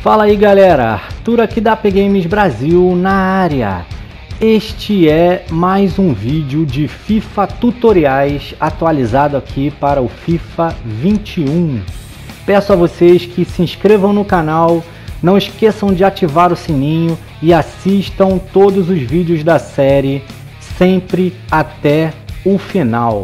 Fala aí galera, Arthur aqui da AP Games Brasil na área. Este é mais um vídeo de FIFA tutoriais atualizado aqui para o FIFA 21. Peço a vocês que se inscrevam no canal, não esqueçam de ativar o sininho e assistam todos os vídeos da série sempre até o final.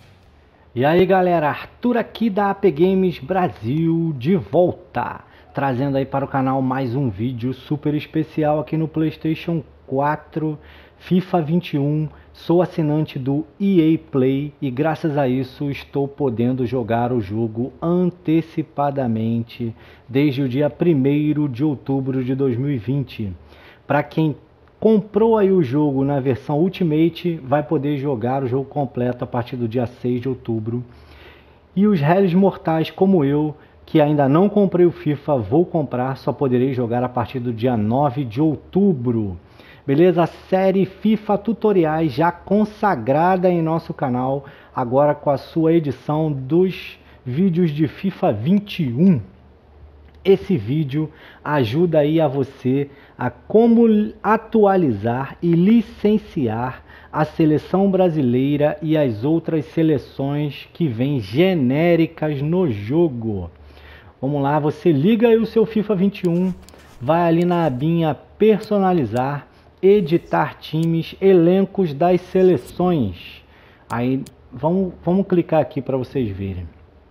E aí galera, Arthur aqui da AP Games Brasil de volta, trazendo aí para o canal mais um vídeo super especial aqui no PlayStation 4, FIFA 21. Sou assinante do EA Play e graças a isso estou podendo jogar o jogo antecipadamente desde o dia 1º de outubro de 2020. Para quem comprou aí o jogo na versão Ultimate, vai poder jogar o jogo completo a partir do dia 6 de outubro. E os réis mortais como eu, que ainda não comprei o FIFA, vou comprar, só poderei jogar a partir do dia 9 de outubro. Beleza? A série FIFA Tutoriais já consagrada em nosso canal, agora com a sua edição dos vídeos de FIFA 21. Esse vídeo ajuda aí a você a como atualizar e licenciar a seleção brasileira e as outras seleções que vêm genéricas no jogo. Vamos lá, você liga aí o seu FIFA 21, vai ali na abinha personalizar, editar times, elencos das seleções. Aí vamos clicar aqui para vocês verem.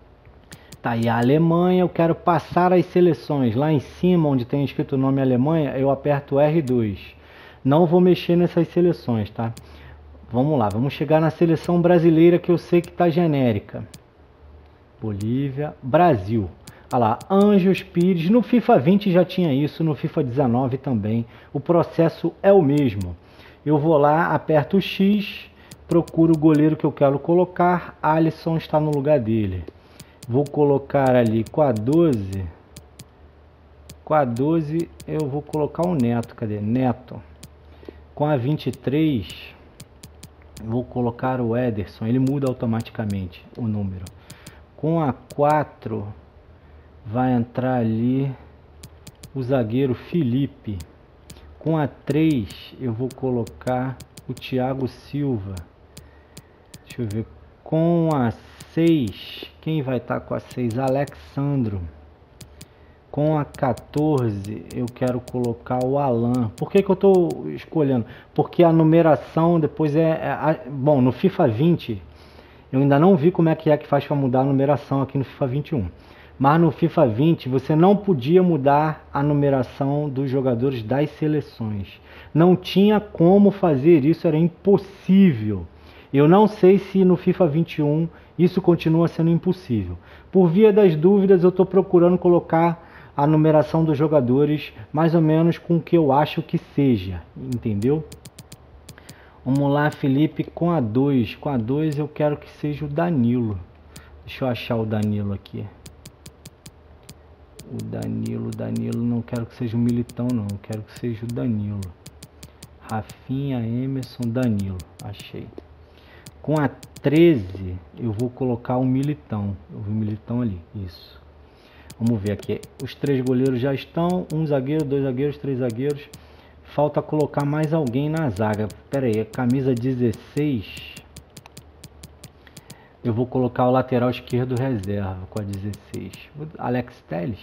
Tá aí a Alemanha, eu quero passar as seleções. Lá em cima, onde tem escrito o nome Alemanha, eu aperto R2. Não vou mexer nessas seleções, tá? Vamos lá, vamos chegar na seleção brasileira que eu sei que está genérica. Bolívia, Brasil. Olha lá, Anjos Pires. No FIFA 20 já tinha isso, no FIFA 19 também. O processo é o mesmo. Eu vou lá, aperto o X, procuro o goleiro que eu quero colocar. Alisson está no lugar dele. Vou colocar ali com a 12. Com a 12 eu vou colocar o Neto. Cadê? Neto. Com a 23 vou colocar o Ederson. Ele muda automaticamente o número. Com a 4 vai entrar ali o zagueiro Felipe. Com a 3 eu vou colocar o Thiago Silva. Deixa eu ver. Com a 6, quem vai estar com a 6? Alexandro. Com a 14, eu quero colocar o Alan. Por que eu estou escolhendo? Porque a numeração depois bom, no FIFA 20, eu ainda não vi como é que faz para mudar a numeração aqui no FIFA 21. Mas no FIFA 20, você não podia mudar a numeração dos jogadores das seleções. Não tinha como fazer isso, era impossível. Eu não sei se no FIFA 21 isso continua sendo impossível. Por via das dúvidas, eu estou procurando colocar a numeração dos jogadores mais ou menos com o que eu acho que seja, entendeu? Vamos lá, Felipe, com a 2. Com a 2 eu quero que seja o Danilo. Deixa eu achar o Danilo aqui. O Danilo, não quero que seja o Militão não, quero que seja o Danilo. Rafinha, Emerson, Danilo, achei. Com a 13, eu vou colocar o Militão. Eu vi o Militão ali, isso. Vamos ver aqui. Os 3 goleiros já estão. 1 zagueiro, 2 zagueiros, 3 zagueiros. Falta colocar mais alguém na zaga. Pera aí, a camisa 16. Eu vou colocar o lateral esquerdo reserva com a 16. Alex Telles.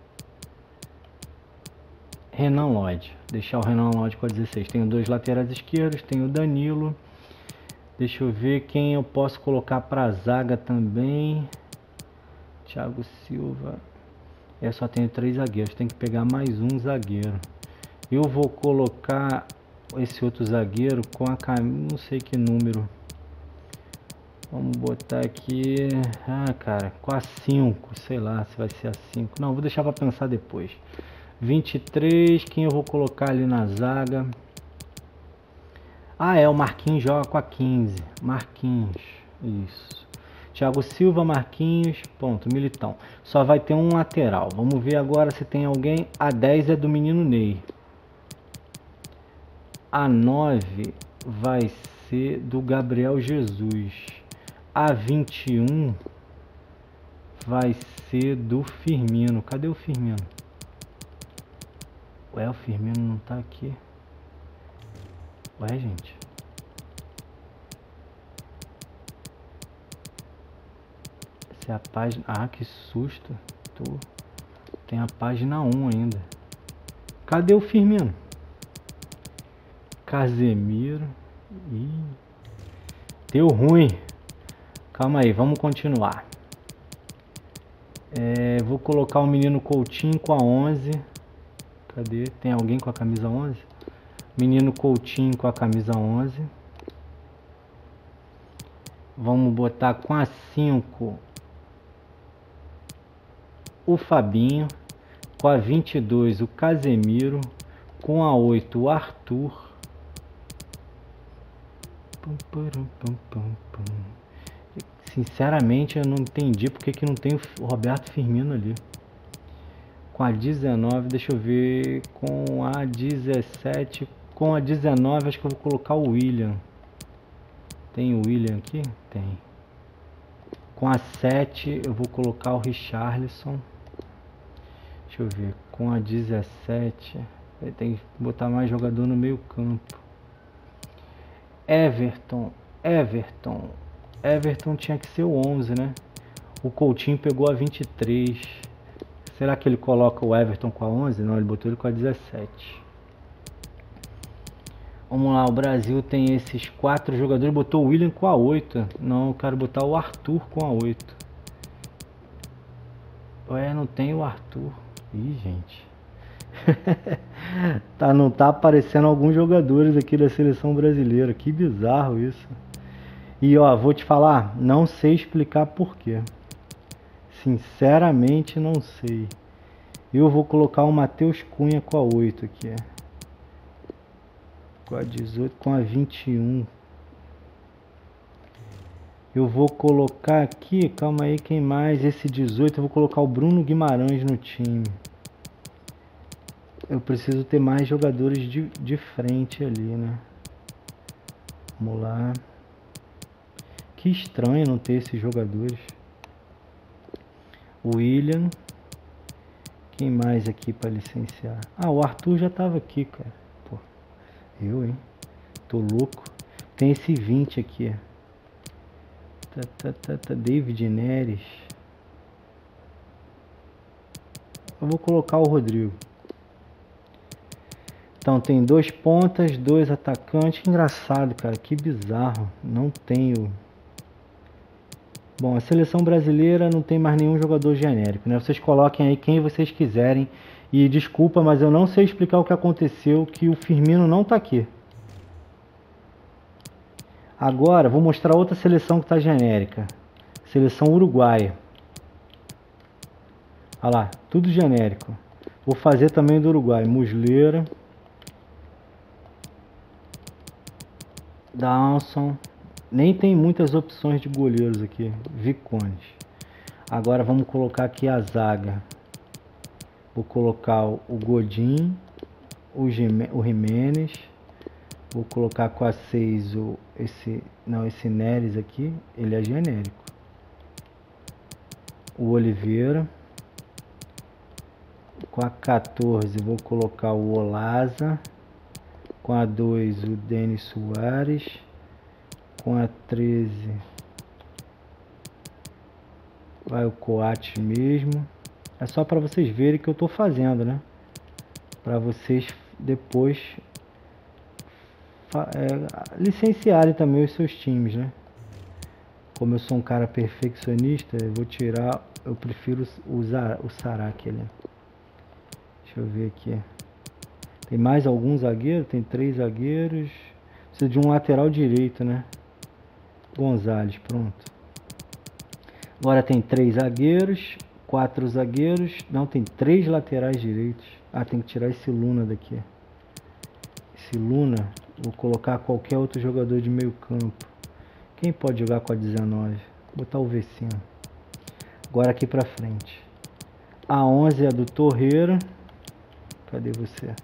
Renan Lodge. Deixar o Renan Lodge com a 16. Tenho 2 laterais esquerdos, tenho o Danilo. Deixa eu ver quem eu posso colocar para a zaga também. Thiago Silva. Eu só tenho 3 zagueiros. Tem que pegar mais um zagueiro. Eu vou colocar esse outro zagueiro com a camisa. Não sei que número. Vamos botar aqui. Ah, cara. Com a 5. Sei lá se vai ser a 5. Não, vou deixar para pensar depois. 23. Quem eu vou colocar ali na zaga? Ah, o Marquinhos joga com a 15. Marquinhos, isso. Thiago Silva, Marquinhos, ponto, Militão. Só vai ter um lateral. Vamos ver agora se tem alguém. A 10 é do menino Ney. A 9 vai ser do Gabriel Jesus. A 21 vai ser do Firmino. Cadê o Firmino? Ué, o Firmino não tá aqui. Ué, gente. Essa é a página... Ah, que susto. Tem a página 1 ainda. Cadê o Firmino? Casemiro. Ih. Deu ruim. Calma aí, vamos continuar. Vou colocar o menino Coutinho com a 11. Cadê? Tem alguém com a camisa 11? Menino Coutinho com a camisa 11. Vamos botar com a 5 o Fabinho. Com a 22 o Casemiro. Com a 8 o Arthur. Sinceramente eu não entendi porque que não tem o Roberto Firmino ali. Com a 19, deixa eu ver. Com a 17. Com a 19 acho que eu vou colocar o William. Tem o William aqui? Tem. Com a 7 eu vou colocar o Richarlison. Deixa eu ver. Com a 17 tem que botar mais jogador no meio campo. Everton tinha que ser o 11, né? O Coutinho pegou a 23. Será que ele coloca o Everton com a 11? Não, ele botou ele com a 17. Vamos lá, o Brasil tem esses 4 jogadores. Botou o William com a 8. Não, eu quero botar o Arthur com a 8. Ué, não tem o Arthur. Ih, gente. Não tá aparecendo alguns jogadores aqui da seleção brasileira. Que bizarro isso. E ó, vou te falar, não sei explicar porquê. Sinceramente não sei. Eu vou colocar o Matheus Cunha com a 8 aqui. Com a 18, com a 21. Eu vou colocar aqui, calma aí, quem mais? Esse 18, eu vou colocar o Bruno Guimarães no time. Eu preciso ter mais jogadores de frente ali, né? Vamos lá. Que estranho não ter esses jogadores. William. Quem mais aqui para licenciar? Ah, o Arthur já tava aqui, cara. Pô, eu, hein? Tô louco. Tem esse 20 aqui. David Neres. Eu vou colocar o Rodrigo. Então tem 2 pontas, 2 atacantes. Que engraçado, cara. Que bizarro. Não tenho. Bom, a seleção brasileira não tem mais nenhum jogador genérico, né? Vocês coloquem aí quem vocês quiserem. E desculpa, mas eu não sei explicar o que aconteceu, que o Firmino não tá aqui. Agora, vou mostrar outra seleção que tá genérica. Seleção uruguaia. Olha lá, tudo genérico. Vou fazer também do Uruguai. Muslera. Dawson. Nem tem muitas opções de goleiros aqui. Vicones. Agora vamos colocar aqui a zaga. Vou colocar o Godin. O Jimenez. Vou colocar com a 6 esse Neres aqui. Ele é genérico. O Oliveira. Com a 14 vou colocar o Olaza. Com a 2 o Denis Soares. Com a 13 vai o Coates mesmo. É só para vocês verem que eu estou fazendo, né? Para vocês depois licenciarem também os seus times, né? Como eu sou um cara perfeccionista, eu vou tirar, eu prefiro usar o Sarac ali. Deixa eu ver aqui. Tem mais algum zagueiro? Tem 3 zagueiros. Precisa de um lateral direito, né? Gonzalez, pronto. Agora tem 3 zagueiros, 4 zagueiros. Não, tem 3 laterais direitos. Ah, tem que tirar esse Luna daqui. Esse Luna, vou colocar qualquer outro jogador de meio campo. Quem pode jogar com a 19? Vou botar o Vecino. Agora aqui pra frente. A 11 é do Torreira. Cadê você?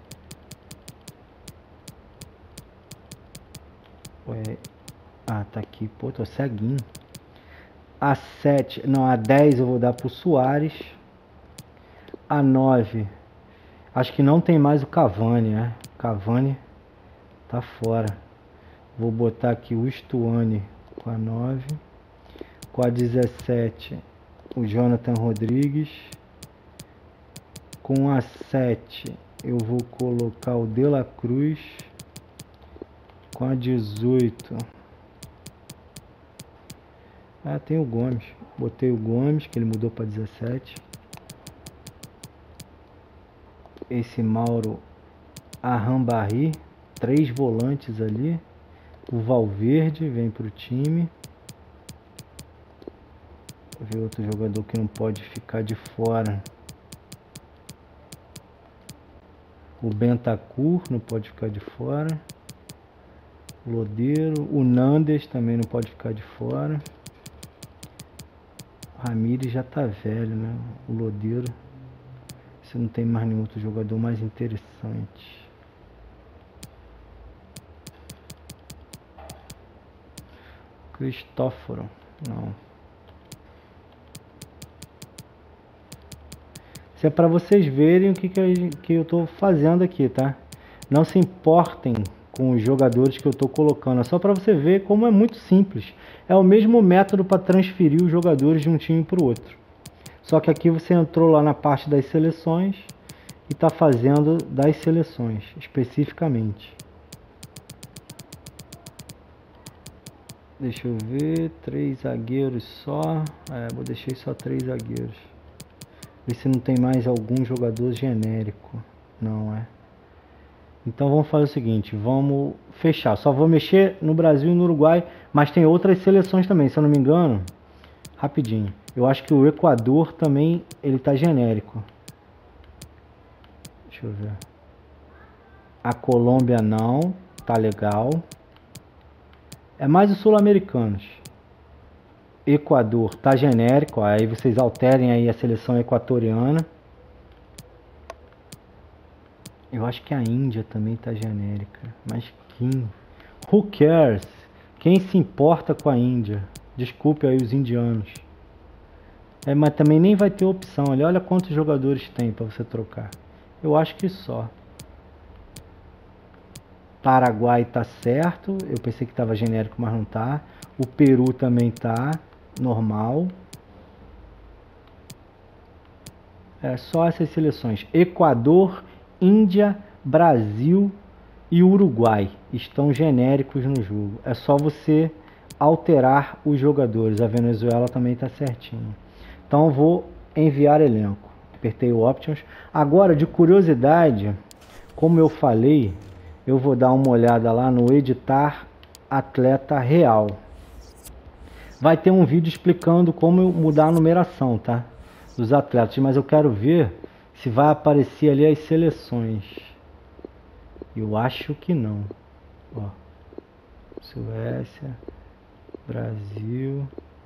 Ué. Ah, tá aqui. Pô, tô ceguinho. A 7, não, a 10 eu vou dar pro Soares. A 9. Acho que não tem mais o Cavani, né? Cavani tá fora. Vou botar aqui o Stuani com a 9. Com a 17, o Jonathan Rodrigues. Com a 7, eu vou colocar o De La Cruz. Com a 18, tem o Gomes. Botei o Gomes, que ele mudou para 17. Esse Mauro Arrambarri, 3 volantes ali. O Valverde vem para o time. Vou ver outro jogador que não pode ficar de fora. O Bentancur não pode ficar de fora. O Lodeiro. O Nandes também não pode ficar de fora. O Ramires já tá velho, né? O Lodeiro. Você não tem mais nenhum outro jogador mais interessante. Cristóforo. Não. Isso é para vocês verem o que eu estou fazendo aqui, tá? Não se importem com os jogadores que eu estou colocando. É só para você ver como é muito simples. É o mesmo método para transferir os jogadores de um time para o outro. Só que aqui você entrou lá na parte das seleções e está fazendo das seleções especificamente. Deixa eu ver, 3 zagueiros só. Vou deixar só 3 zagueiros. Ver se não tem mais algum jogador genérico. Não é. Então vamos fazer o seguinte, vamos fechar. Só vou mexer no Brasil e no Uruguai, mas tem outras seleções também, se eu não me engano. Rapidinho. Eu acho que o Equador também, ele tá genérico. Deixa eu ver. A Colômbia não, tá legal. É mais os sul-americanos. Equador tá genérico, aí vocês alterem aí a seleção equatoriana. Eu acho que a Índia também tá genérica. Mas quem? Who cares? Quem se importa com a Índia? Desculpe aí os indianos. Mas também nem vai ter opção. Olha quantos jogadores tem para você trocar. Eu acho que só. Paraguai tá certo. Eu pensei que tava genérico, mas não tá. O Peru também tá normal. É só essas seleções. Equador, Índia, Brasil e Uruguai estão genéricos no jogo. É só você alterar os jogadores. A Venezuela também está certinho. Então eu vou enviar elenco. Apertei o Options. Agora, de curiosidade, como eu falei, eu vou dar uma olhada lá no editar atleta real. Vai ter um vídeo explicando como mudar a numeração, tá? Dos atletas, mas eu quero ver se vai aparecer ali as seleções. Eu acho que não. Ó, Suécia, Brasil,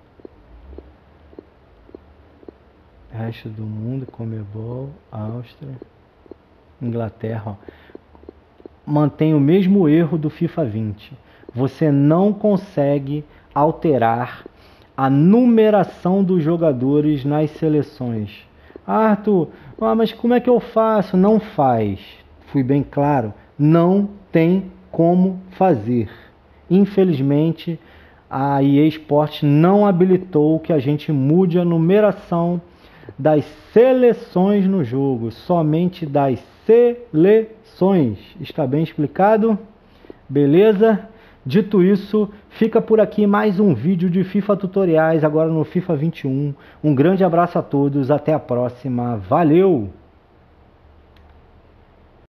resto do mundo, Comebol, Áustria, Inglaterra. Ó. Mantém o mesmo erro do FIFA 20. Você não consegue alterar a numeração dos jogadores nas seleções. Arthur, mas como é que eu faço? Não faz. Fui bem claro. Não tem como fazer. Infelizmente, a EA Sports não habilitou que a gente mude a numeração das seleções no jogo. Somente das seleções. Está bem explicado? Beleza? Dito isso, fica por aqui mais um vídeo de FIFA Tutoriais, agora no FIFA 21. Um grande abraço a todos, até a próxima. Valeu!